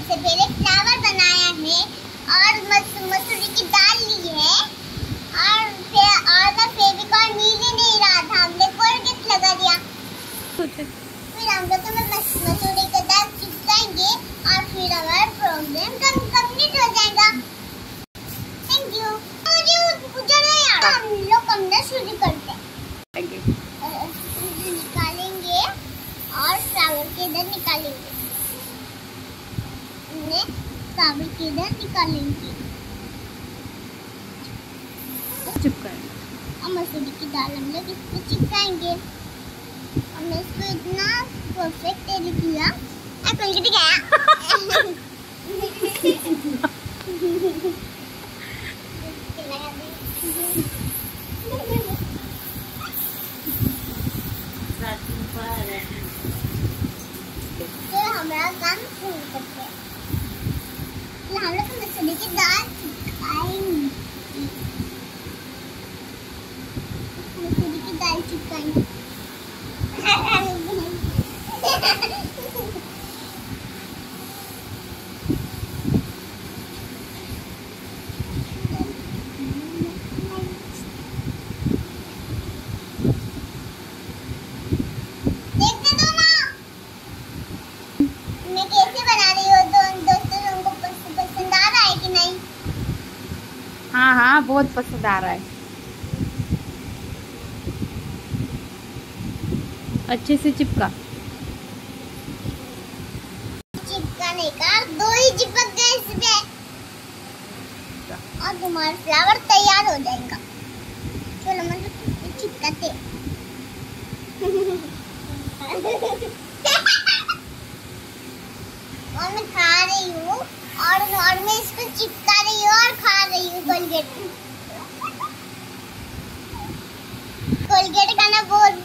सबसे पहले फ्लावर बनाया है और मसूरी की दाल ली है और ना फेविकॉल नीले नहीं रहा था, हमने कोलगेट लगा दिया। फिर हम लोग मसूरी की दाल चिपकाएंगे और फिर हमारा प्रॉब्लम कंप्लीट हो जाएगा। Thank you. हम लोग करना शुरू करते हैं। निकालेंगे और फ्लावर के इधर निकालेंगे, फ्लावर के इधर निकालेंगे और मसूरी की दाल हम लोग इस पे चिपकाएंगे। हमने इसको इतना परफेक्ट तैयार किया, कोलगेट गया। तो हमारा काम शुरू करते हैं। हम लोग मसूरी की दाल चिपकाएंगे, मसूरी की दाल चिपकाएंगे। हाँ हाँ, बहुत पसंद आ रहा है। अच्छे से चिपका नहीं का, दो ही चिपक गए इसमें और तुम्हारा फ्लावर तैयार हो जाएगा। चलो मतलब चिपकाते और मैं खा रही हूँ और मैं इसको चिपका रही हूँ और खा रही हूँ कोलगेट। कोलगेट का ना बहुत